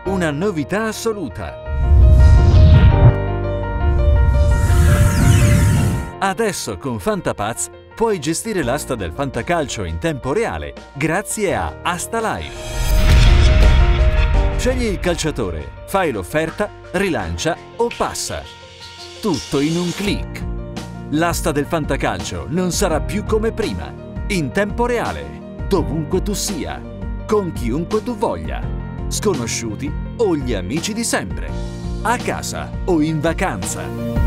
una novità assoluta. Adesso con Fantapaz puoi gestire l'asta del fantacalcio in tempo reale grazie a Asta Live. Scegli il calciatore, fai l'offerta, rilancia o passa. Tutto in un click. L'asta del fantacalcio non sarà più come prima. In tempo reale, dovunque tu sia, con chiunque tu voglia, sconosciuti o gli amici di sempre, a casa o in vacanza.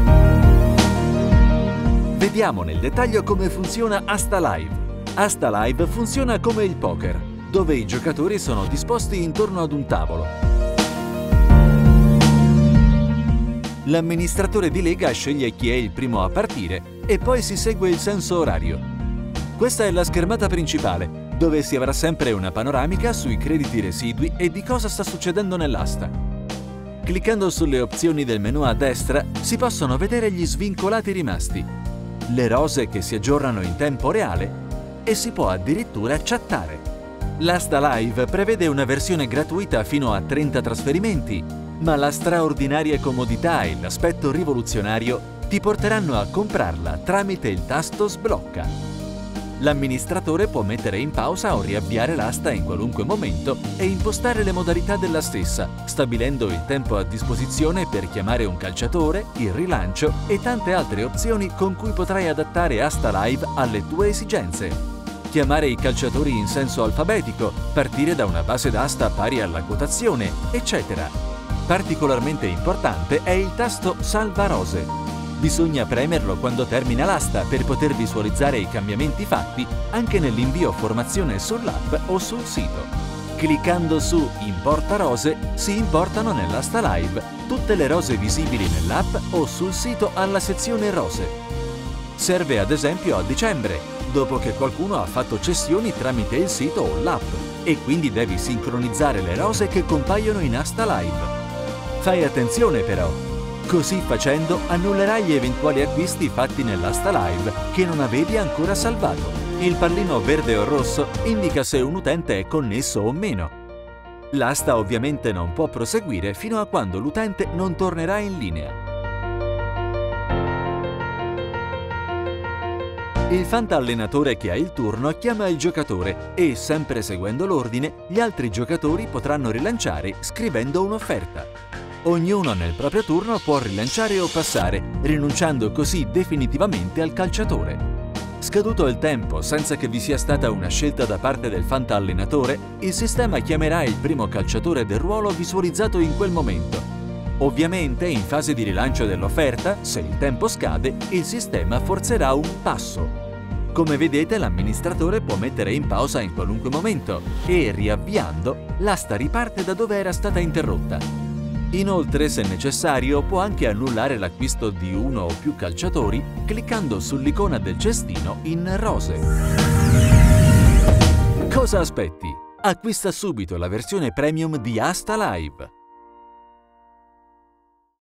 Vediamo nel dettaglio come funziona Asta Live. Asta Live funziona come il poker, dove i giocatori sono disposti intorno ad un tavolo. L'amministratore di lega sceglie chi è il primo a partire e poi si segue il senso orario. Questa è la schermata principale, dove si avrà sempre una panoramica sui crediti residui e di cosa sta succedendo nell'asta. Cliccando sulle opzioni del menu a destra si possono vedere gli svincolati rimasti, le rose che si aggiornano in tempo reale e si può addirittura chattare. L'Asta Live prevede una versione gratuita fino a 30 trasferimenti, ma la straordinaria comodità e l'aspetto rivoluzionario ti porteranno a comprarla tramite il tasto sblocca. L'amministratore può mettere in pausa o riavviare l'asta in qualunque momento e impostare le modalità della stessa, stabilendo il tempo a disposizione per chiamare un calciatore, il rilancio e tante altre opzioni con cui potrai adattare Asta Live alle tue esigenze. Chiamare i calciatori in senso alfabetico, partire da una base d'asta pari alla quotazione, eccetera. Particolarmente importante è il tasto Salva Rose. Bisogna premerlo quando termina l'asta per poter visualizzare i cambiamenti fatti anche nell'invio formazione sull'app o sul sito. Cliccando su Importa rose si importano nell'Asta Live tutte le rose visibili nell'app o sul sito alla sezione rose. Serve ad esempio a dicembre, dopo che qualcuno ha fatto cessioni tramite il sito o l'app e quindi devi sincronizzare le rose che compaiono in Asta Live. Fai attenzione però, così facendo annullerai gli eventuali acquisti fatti nell'Asta Live che non avevi ancora salvato. Il pallino verde o rosso indica se un utente è connesso o meno. L'asta ovviamente non può proseguire fino a quando l'utente non tornerà in linea. Il fantallenatore che ha il turno chiama il giocatore e, sempre seguendo l'ordine, gli altri giocatori potranno rilanciare scrivendo un'offerta. Ognuno nel proprio turno può rilanciare o passare, rinunciando così definitivamente al calciatore. Scaduto il tempo senza che vi sia stata una scelta da parte del fantallenatore, il sistema chiamerà il primo calciatore del ruolo visualizzato in quel momento. Ovviamente, in fase di rilancio dell'offerta, se il tempo scade, il sistema forzerà un passo. Come vedete, l'amministratore può mettere in pausa in qualunque momento e, riavviando, l'asta riparte da dove era stata interrotta. Inoltre, se necessario, può anche annullare l'acquisto di uno o più calciatori cliccando sull'icona del cestino in rose. Cosa aspetti? Acquista subito la versione premium di Asta Live.